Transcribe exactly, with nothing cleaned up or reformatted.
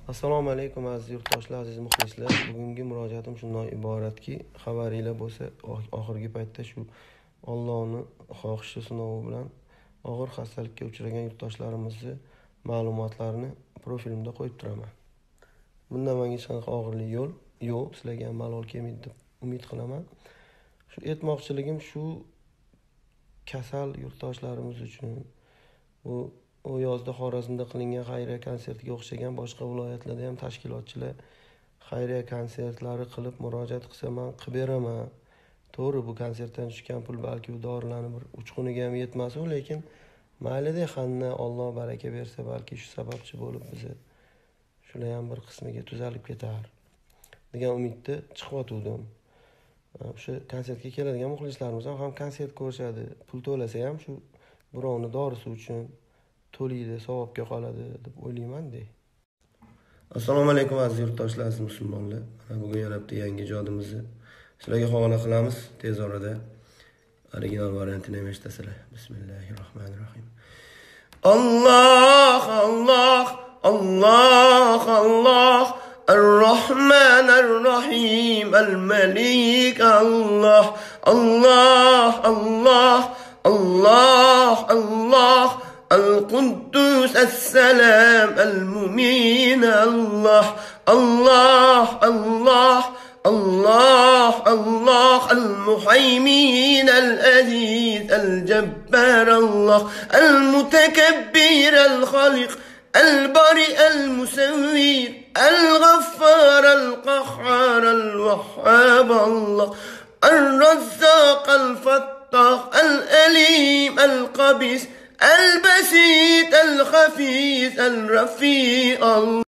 Assalomu alaykum aziz yurtdoshlar, aziz muxlislar. Bugungi murojaatim shundan iboratki, xabaringlar bo'lsa, oxirgi paytda shu Allohning xohishi sinovi bilan og'ir xastalikka uchragan yurtdoshlarimizni ma'lumotlarini profilimda qo'yib turaman. Bundan menga hech qanaqa og'irlik yo'q, yo'q, sizlarga ham malol kelmaydi deb umid qilaman. Shu aytmoqchiligim shu kasal yurtdoshlarimiz uchun bu O yozda Xorazmda qilingan xayriya konsertiga o'xshagan boshqa viloyatlarda ham tashkilotchilar xayriya konsertlari qilib murojaat qilsa men qilib beraman. To'g'ri, bu konsertdan tushgan pul balki u dorilarning bir uchquniga ham yetmas-u, lekin mayli-da, xanna Alloh baraka bersa, balki shu sababchi bo'lib bizni shular ham bir qismiga tuzalib ketar degan umidda chiqyotgandim. O'sha konsertga keladigan muxlislarimiz ham konsert ko'rishadi, pul to'lasa ham shu birovning dorisi uchun to'laydi, savobga qoladi deb o'ylayman-da. Assalomu alaykum aziz yurtdoshlar, aziz musulmonlar. Bugun yana bitta yangi ijodimizni sizlarga havola qilamiz. Tez orada original variantini ham eshitasizlar. Bismillahirrohmanirrohim. Alloh, Alloh, Alloh, Alloh, Ar-Rahman Ar-Rahim, Al-Malik, Alloh, Alloh, Alloh, Alloh, Alloh, القدوس السلام المؤمن الله الله الله الله الله المهيمن العزيز الجبار الله المتكبر الخالق البارئ المسوي الغفار القهار الوهاب الله الرزاق الفتاح الأليم القبيس البسيط الخفيف الرفيع الله